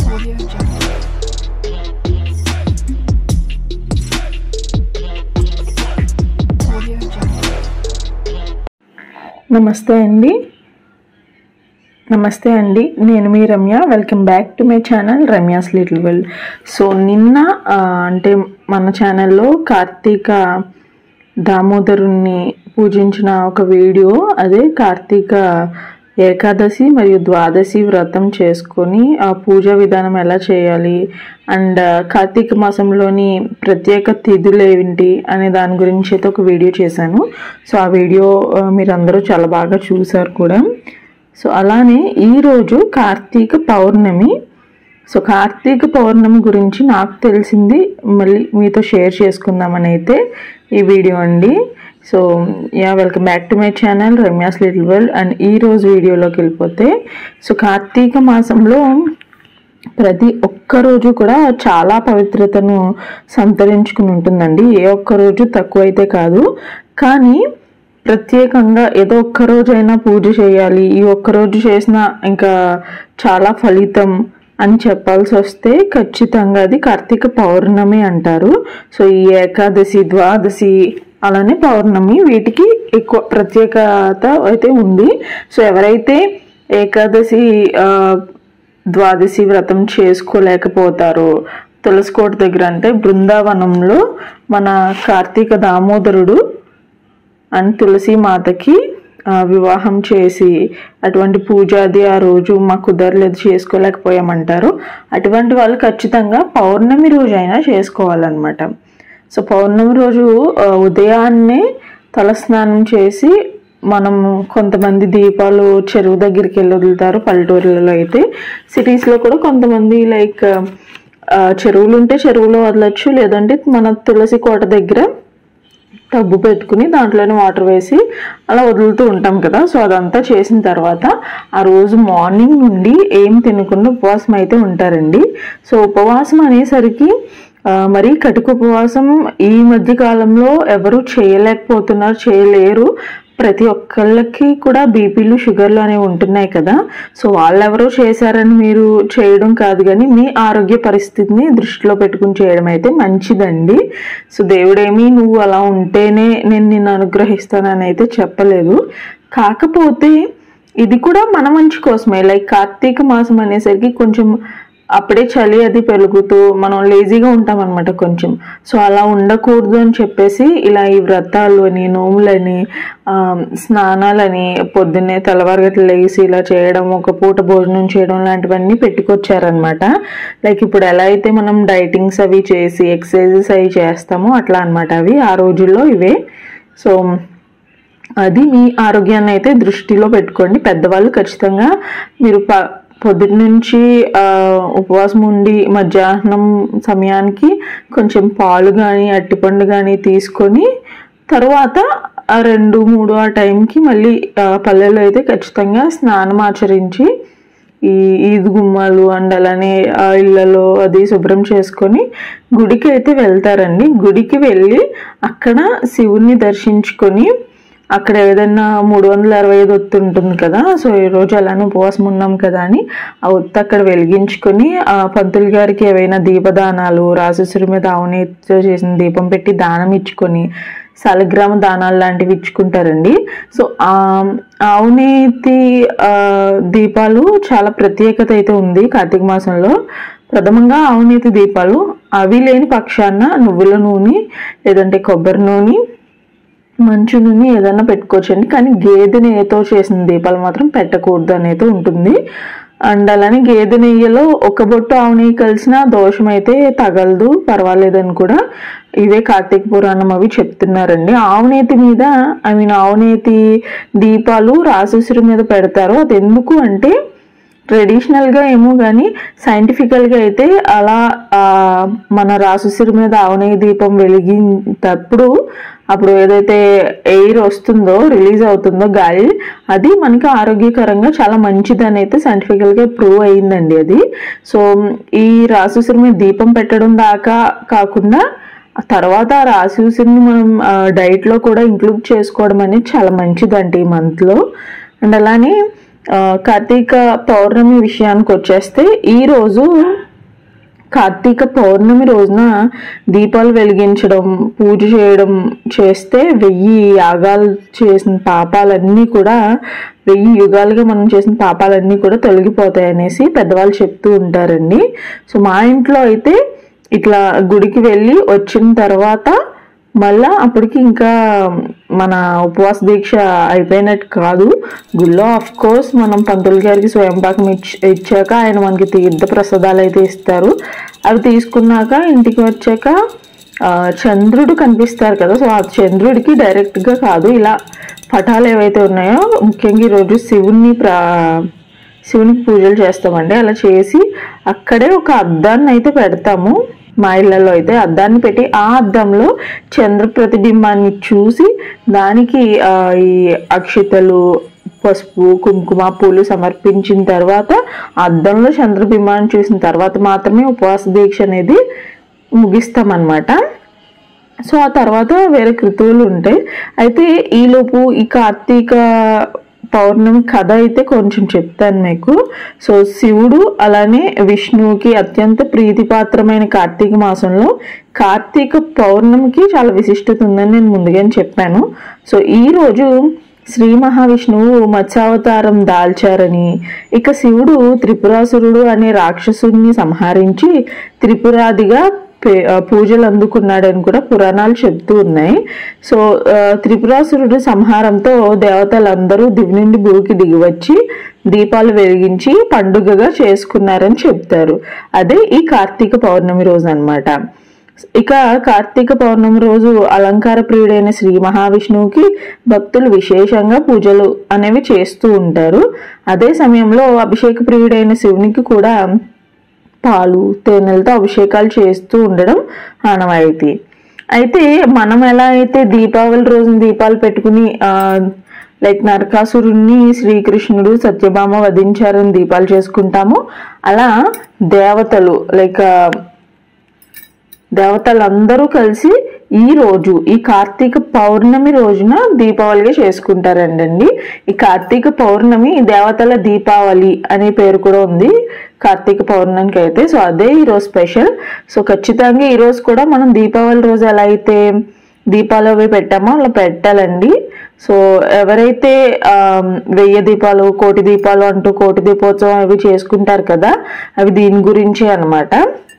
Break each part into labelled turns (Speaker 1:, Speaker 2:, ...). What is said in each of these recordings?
Speaker 1: నమస్తే అండి నేను మీ Ramya welcome back to my channel Ramya's little world. So నిన్న అంటే మన ఛానల్లో కార్తీక దామోదరుణ్ణి పూజించిన ఒక వీడియో, అదే కార్తీక ఏకాదశి మరియు ద్వాదశి వ్రతం చేసుకొని ఆ పూజా విధానం ఎలా చేయాలి అండ్ కార్తీక మాసంలోని ప్రత్యేక తిథులు ఏంటి అనే దాని గురించి అయితే ఒక వీడియో చేశాను. సో ఆ వీడియో మీరందరూ చాలా బాగా చూసారు కూడా. సో అలానే ఈరోజు కార్తీక పౌర్ణమి. సో కార్తీక పౌర్ణమి గురించి నాకు తెలిసింది మళ్ళీ మీతో షేర్ చేసుకుందామని అయితే ఈ వీడియో అండి. So welcome back to my channel Ramya's little world. And ఈరోజు వీడియోలోకి వెళ్ళిపోతే, సో కార్తీక మాసంలో ప్రతి ఒక్క రోజు కూడా చాలా పవిత్రతను సంతరించుకుని ఉంటుందండి. ఏ ఒక్క రోజు తక్కువైతే కాదు, కానీ ప్రత్యేకంగా ఏదో ఒక్క రోజైనా పూజ చేయాలి, ఈ ఒక్కరోజు చేసినా ఇంకా చాలా ఫలితం అని చెప్పాల్సి వస్తే ఖచ్చితంగా అది కార్తీక పౌర్ణమి అంటారు. సో ఈ ఏకాదశి, ద్వాదశి అలానే పౌర్ణమి వీటికి ఎక్కువ ప్రత్యేకత అయితే ఉంది. సో ఎవరైతే ఏకాదశి ద్వాదశి వ్రతం చేసుకోలేకపోతారో, తులసికోట దగ్గర అంటే బృందావనంలో మన కార్తీక దామోదరుడు అండ్ తులసి మాతకి వివాహం చేసి అటువంటి పూజ అది ఆ రోజు మాకు కుదరలేదు చేసుకోలేకపోయామంటారు. అటువంటి వాళ్ళు ఖచ్చితంగా పౌర్ణమి రోజు అయినా చేసుకోవాలన్నమాట. సో పౌర్ణమి రోజు ఉదయాన్నే తలస్నానం చేసి మనము కొంతమంది దీపాలు చెరువు దగ్గరికి వెళ్ళి వదులుతారు పల్లెటూరులలో. అయితే సిటీస్లో కూడా కొంతమంది లైక్ చెరువులు ఉంటే చెరువులో వదలచ్చు, లేదంటే మన తులసి కోట దగ్గర టబ్బు పెట్టుకుని దాంట్లోనే వాటర్ వేసి అలా వదులుతూ ఉంటాం కదా. సో అదంతా చేసిన తర్వాత ఆ రోజు మార్నింగ్ నుండి ఏం తినకుండా ఉపవాసం అయితే ఉంటారండి. సో ఉపవాసం అనేసరికి మరి కటిక ఉపవాసం ఈ మధ్య కాలంలో ఎవరు చేయలేరు. ప్రతి ఒక్కళ్ళకి కూడా బీపీలు, షుగర్లు అనేవి ఉంటున్నాయి కదా. సో వాళ్ళెవరో చేశారని మీరు చేయడం కాదు, కానీ మీ ఆరోగ్య పరిస్థితిని దృష్టిలో పెట్టుకుని చేయడం అయితే మంచిదండి. సో దేవుడేమి నువ్వు అలా ఉంటేనే నేను నిన్ను అనుగ్రహిస్తానని అయితే చెప్పలేదు. కాకపోతే ఇది కూడా మన మంచి కోసమే. లైక్ కార్తీక మాసం అనేసరికి కొంచెం అప్పుడే చలి అది పెరుగుతూ మనం లేజీగా ఉంటాం అనమాట కొంచెం. సో అలా ఉండకూడదు అని చెప్పేసి ఇలా ఈ వ్రతాలు అని, నోములని, స్నానాలని, పొద్దున్నే తెల్లవారుగట్ల లేసి ఇలా చేయడం, ఒక పూట భోజనం చేయడం లాంటివన్నీ పెట్టుకొచ్చారనమాట. లైక్ ఇప్పుడు ఎలా అయితే మనం డైటింగ్స్ అవి చేసి ఎక్సర్సైజెస్ అవి చేస్తామో అట్లా అనమాట అవి ఆ రోజుల్లో ఇవే. సో అది మీ ఆరోగ్యాన్ని అయితే దృష్టిలో పెట్టుకోండి. పెద్దవాళ్ళు ఖచ్చితంగా మీరు పొద్దుటి నుంచి ఉపవాసం ఉండి మధ్యాహ్నం సమయానికి కొంచెం పాలు కానీ అట్టిపండు కానీ తీసుకొని తర్వాత 2-3 ఆ టైంకి మళ్ళీ పల్లెల్లో అయితే ఖచ్చితంగా స్నానం ఆచరించి ఈ ఈద్ గుమ్మాలు అండ్ అలానే ఇళ్లలో అది శుభ్రం చేసుకొని గుడికి అయితే వెళ్తారండి. గుడికి వెళ్ళి అక్కడ శివుణ్ణి దర్శించుకొని అక్కడ ఏదైనా 365 ఒత్తు ఉంటుంది కదా. సో ఈరోజు అలానే ఉపవాసం ఉన్నాం కదా అని ఆ ఒత్తు అక్కడ వెలిగించుకొని ఆ పంతులు గారికి ఏవైనా దీపదానాలు, రాజేశ్వరి మీద ఆవునేతితో చేసిన దీపం పెట్టి దానం ఇచ్చుకొని సాలగ్రామ దానాలు లాంటివి ఇచ్చుకుంటారండి. సో ఆవునేతి దీపాలు చాలా ప్రత్యేకత అయితే ఉంది కార్తీక మాసంలో. ప్రథమంగా ఆవునేతి దీపాలు అవి లేని పక్షాన నువ్వుల నూనె లేదంటే కొబ్బరి నూనె, మంచు నూనె ఏదైనా పెట్టుకోవచ్చండి. కానీ గేదె నెయ్యితో చేసిన దీపాలు మాత్రం పెట్టకూడదు అనేది ఉంటుంది. అండ్ అలానే గేదె నెయ్యిలో ఒక బొట్టు ఆవు నెయ్యి కలిసిన దోషం అయితే తగలదు, పర్వాలేదని కూడా ఇవే కార్తీక పురాణం అవి చెప్తున్నారండి. ఆవునేతి మీద ఆవునేతి దీపాలు రాజేశ్వరి మీద పెడతారు. అది ఎందుకు అంటే ట్రెడిషనల్గా ఏమో కానీ సైంటిఫికల్గా అయితే అలా మన రాజేశ్వరి మీద ఆవునేయి దీపం వెలిగినప్పుడు అప్పుడు ఏదైతే ఎయిర్ వస్తుందో, రిలీజ్ అవుతుందో గాలి, అది మనకి ఆరోగ్యకరంగా చాలా మంచిదని అయితే సైంటిఫికల్గా ప్రూవ్ అయ్యిందండి అది. సో ఈ రాజేశ్వరి మీద దీపం పెట్టడం దాకా కాకుండా తర్వాత ఆ రాశిని మనం డైట్లో కూడా ఇంక్లూడ్ చేసుకోవడం అనేది చాలా మంచిదండి ఈ మంత్లో. అండ్ అలానే కార్తీక పౌర్ణమి విషయానికి వచ్చేస్తే ఈరోజు కార్తీక పౌర్ణమి రోజున దీపాలు వెలిగించడం, పూజ చేయడం చేస్తే 1000 యాగాలు చేసిన పాపాలన్నీ కూడా 1000 యుగాలుగా మనం చేసిన పాపాలన్నీ కూడా తొలగిపోతాయి అనేసి పెద్దవాళ్ళు చెప్తూ ఉంటారండి. సో మా ఇంట్లో అయితే ఇట్లా గుడికి వెళ్ళి వచ్చిన తర్వాత మళ్ళా అప్పటికి ఇంకా మన ఉపవాస దీక్ష అయిపోయినట్టు కాదు. గుళ్ళో ఆఫ్ కోర్స్ మనం పంతులు గారికి స్వయంపాకం ఇచ్చాక ఆయన మనకి తీర్థ ప్రసాదాలు అయితే ఇస్తారు. అవి తీసుకున్నాక ఇంటికి వచ్చాక చంద్రుడు కనిపిస్తారు కదా, సో ఆ చంద్రుడికి డైరెక్ట్గా కాదు, ఇలా పటాలు ఏవైతే ఉన్నాయో ముఖ్యంగా ఈరోజు శివునికి పూజలు చేస్తామండి. అలా చేసి అక్కడే ఒక అద్దాన్ని అయితే పెడతాము. మా ఇళ్లలో అయితే అద్దాన్ని పెట్టి ఆ అద్దంలో చంద్ర ప్రతిబింబాన్ని చూసి దానికి ఈ అక్షితలు, పసుపు, కుంకుమ, పూలు సమర్పించిన తర్వాత అద్దంలో చంద్రబింబాన్ని చూసిన తర్వాత మాత్రమే ఉపవాస దీక్ష అనేది ముగిస్తామన్నమాట. సో ఆ తర్వాత వేరే కృతువులు ఉంటాయి. అయితే ఈలోపు ఈ కార్తీక పౌర్ణమి కథ అయితే కొంచెం చెప్తాను మీకు. సో శివుడు అలానే విష్ణువుకి అత్యంత ప్రీతిపాత్రమైన కార్తీక మాసంలో కార్తీక పౌర్ణమికి చాలా విశిష్టత ఉందని నేను ముందుగానే చెప్పాను. సో ఈరోజు శ్రీ మహావిష్ణువు మత్స్యావతారం దాల్చారని, ఇక శివుడు త్రిపురాసురుడు అనే రాక్షసుని సంహరించి త్రిపురాదిగా పూజలు అందుకున్నాడని కూడా పురాణాలు చెప్తూ ఉన్నాయి. సో త్రిపురాసురుడు సంహారంతో దేవతలందరూ దివి నుండి భూమికి దిగివచ్చి దీపాలు వెలిగించి పండుగగా చేసుకున్నారని చెప్తారు. అదే ఈ కార్తీక పౌర్ణమి రోజు అన్నమాట. ఇక కార్తీక పౌర్ణమి రోజు అలంకార ప్రియుడైన శ్రీ మహావిష్ణువుకి భక్తులు విశేషంగా పూజలు అనేవి చేస్తూ ఉంటారు. అదే సమయంలో అభిషేక ప్రియుడైన శివునికి కూడా పాలు, తేనెలతో అభిషేకాలు చేస్తూ ఉండడం ఆనవాయితీ. అయితే మనం ఎలా అయితే దీపావళి రోజున దీపాలు పెట్టుకుని లైక్ నరకాసురుణ్ణి శ్రీకృష్ణుడు సత్యభామ వధించారని దీపాలు చేసుకుంటాము, అలా దేవతలు దేవతలందరూ కలిసి ఈ రోజు ఈ కార్తీక పౌర్ణమి రోజున దీపావళిగా చేసుకుంటారండి. ఈ కార్తీక పౌర్ణమి దేవతల దీపావళి అనే పేరు కూడా ఉంది కార్తీక పౌర్ణమికి అయితే. సో అదే ఈరోజు స్పెషల్. సో ఖచ్చితంగా ఈరోజు కూడా మనం దీపావళి రోజు ఎలా అయితే దీపాలు అవి పెట్టామో అలా పెట్టాలండి. సో ఎవరైతే 1000 దీపాలు, 1,00,00,000 దీపాలు అంటూ 1,00,00,000 దీపోత్సవం అవి చేసుకుంటారు కదా, అవి దీని గురించి అన్నమాట.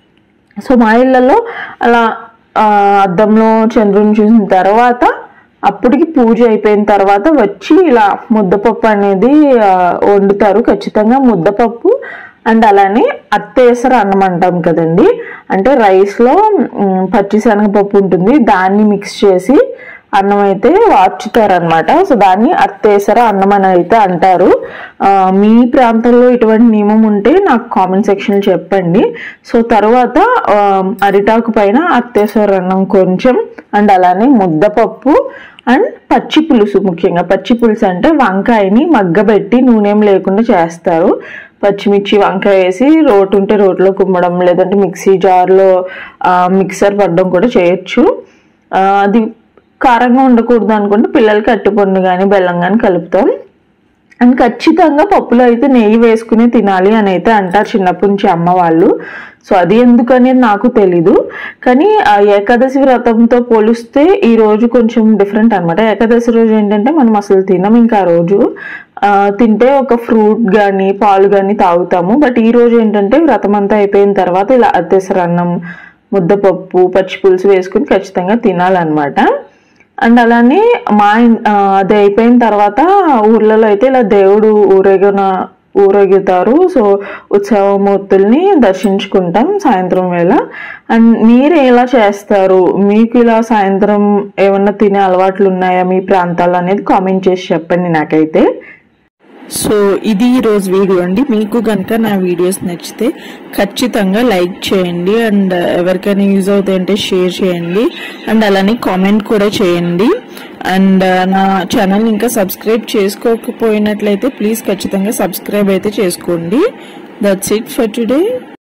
Speaker 1: సో మా ఇళ్లలో అలా అద్దంలో చంద్రుని చూసిన తర్వాత అప్పటికి పూజ అయిపోయిన తర్వాత వచ్చి ఇలా ముద్దపప్పు అనేది వండుతారు. ఖచ్చితంగా ముద్దపప్పు అండ్ అలానే అత్తేసర అన్నం అంటాం కదండి, అంటే రైస్లో పచ్చిశనగపప్పు ఉంటుంది, దాన్ని మిక్స్ చేసి అన్నం అయితే వార్చుతారనమాట. సో దాన్ని అత్తేసర అన్నం అని అయితే అంటారు. మీ ప్రాంతంలో ఇటువంటి నియమం ఉంటే నాకు కామెంట్ సెక్షన్లో చెప్పండి. సో తర్వాత అరిటాకు పైన అత్తేసర అన్నం కొంచెం అండ్ అలానే ముద్దపప్పు అండ్ పచ్చి పులుసు, ముఖ్యంగా పచ్చి పులుసు అంటే వంకాయని మగ్గబెట్టి నూనెం లేకుండా చేస్తారు. పచ్చిమిర్చి, వంకాయ వేసి రోటు ఉంటే రోట్లో కుమ్మడం, లేదంటే మిక్సీ జార్లో మిక్సర్ పడడం కూడా చేయొచ్చు. అది కారంగా ఉండకూడదు అనుకుంటే పిల్లలకి అరటిపండు కానీ బెల్లం కానీ కలుపుతాం. అండ్ ఖచ్చితంగా పప్పులో అయితే నెయ్యి వేసుకుని తినాలి అని అయితే అంటారు చిన్నప్పటి నుంచి అమ్మ వాళ్ళు. సో అది ఎందుకనేది నాకు తెలీదు, కానీ ఏకాదశి వ్రతంతో పోలిస్తే ఈ రోజు కొంచెం డిఫరెంట్ అనమాట. ఏకాదశి రోజు ఏంటంటే మనం అసలు తినం, ఇంకా ఆ రోజు తింటే ఒక ఫ్రూట్ కానీ పాలు కానీ తాగుతాము. బట్ ఈ రోజు ఏంటంటే వ్రతం అంతా అయిపోయిన తర్వాత ఇలా అత్తేసరన్నం, ముద్దపప్పు, పచ్చి పులుసు వేసుకుని ఖచ్చితంగా తినాలన్నమాట. అండ్ అలానే అది అయిపోయిన తర్వాత ఊర్లలో అయితే ఇలా దేవుడు ఊరేగుతారు. సో ఉత్సవమూర్తుల్ని దర్శించుకుంటాం సాయంత్రం వేళ. అండ్ మీరు ఎలా చేస్తారు, మీకు ఇలా సాయంత్రం ఏమన్నా తినే అలవాట్లు ఉన్నాయా మీ ప్రాంతాల్లో అనేది కామెంట్ చేసి చెప్పండి నాకైతే. సో ఇది ఈరోజు వీడియో అండి. మీకు కనుక నా వీడియోస్ నచ్చితే ఖచ్చితంగా లైక్ చేయండి, అండ్ ఎవరికైనా యూజ్ అవుతాయంటే షేర్ చేయండి, అండ్ అలానే కామెంట్ కూడా చేయండి. అండ్ నా ఛానల్ ఇంకా సబ్స్క్రైబ్ చేసుకోకపోయినట్లయితే ప్లీజ్ ఖచ్చితంగా సబ్స్క్రైబ్ అయితే చేసుకోండి. That's it for today.